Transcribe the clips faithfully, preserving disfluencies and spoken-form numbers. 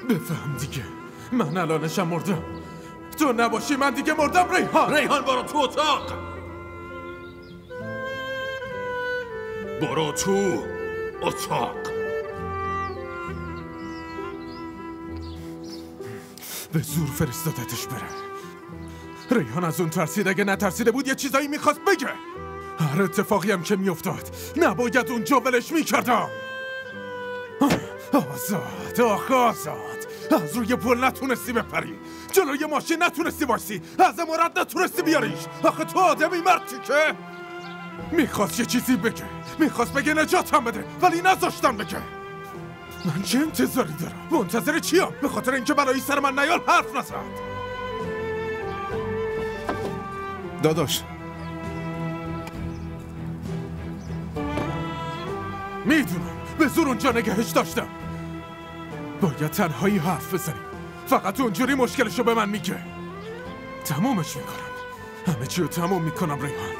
بفهم دیگه، من الانشم مردم. تو نباشی من دیگه مردم. ریحان ریحان برو تو اتاق. برو تو اتاق. به زور فرستادتش بره. ریحان از اون ترسید، اگه نترسیده بود یه چیزایی میخواست بگه. هر اتفاقی هم که میافتاد نباید اونجا ولش میکردم. آزاد، آخه آزاد، از روی پل نتونستی بپری، جلوی ماشین نتونستی باشی، از امارت نتونستی بیاریش. آخه تو آدمی مردی که میخواست یه چیزی بگه، میخواست بگه نجاتم بده، ولی نذاشتم بگه. من چه انتظاری دارم؟ منتظر چیم؟ به خاطر اینکه برای سر من نیال حرف نزد. داداش میدونم به زور اونجا نگهش داشتم. باید تنهایی حرف بزنیم. فقط اونجوری مشکلشو به من میگه. تمومش میکنم، همه چی رو تموم میکنم. ریحان.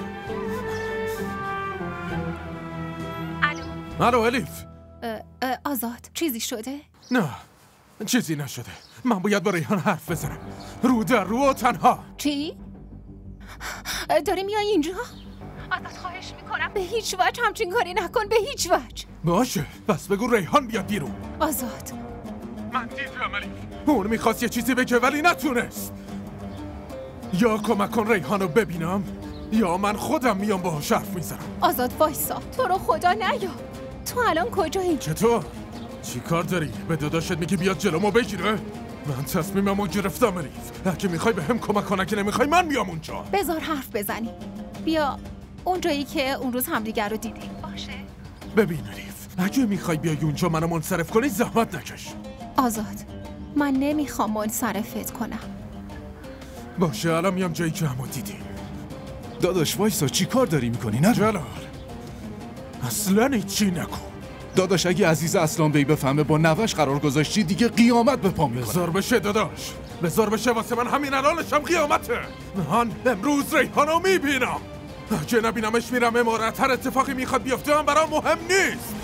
الو الو الیف. آزاد، چیزی شده؟ نه چیزی نشده. من باید با ریحان حرف بزنم، رو در رو و تنها. چی؟ داری میای اینجا؟ آزاد خواهش میکنم به هیچ وجه همچین کاری نکن، به هیچ وجه. باشه پس بگو ریحان بیاد بیرون. آزاد من دیدم الیف، اون میخواست یه چیزی بگه ولی نتونست. یا کمک کن ریحانو ببینم یا من خودم میام باهاش حرف میزنم. آزاد وایسا، تو رو خدا نیا. تو الان کجایی؟ چطور؟ چی کار داری؟ به داداشت میگی بیاد جلومو بگیره؟ من تصمیممو گرفتم الیف. اگه میخوای به هم کمک کن، اگه نمیخوای من میام اونجا. بذار حرف بزنیم. بیا اونجایی که اون روز همدیگر رو دیدیم. باشه؟ ببین الیف، اگه میخوای بیای اونجا منو منصرف کنی زحمت نکش. آزاد من نمیخوام منصرفت کنم. باشه الان میام جایی که همو دیدیم. داداش وایسا، چی کار داری میکنی؟ نه جلال اصلا هیچی نکن. داداش اگه عزیز اصلان بی بفهمه با نوش قرار گذاشتی دیگه قیامت به پا میکنه. بذار بشه داداش، بذار بشه. واسه من همین الانشم قیامته. من امروز ریحانو میبینم. اگه نبینمش میرم امارت. هر اتفاقی میخواد بیفته من برام مهم نیست.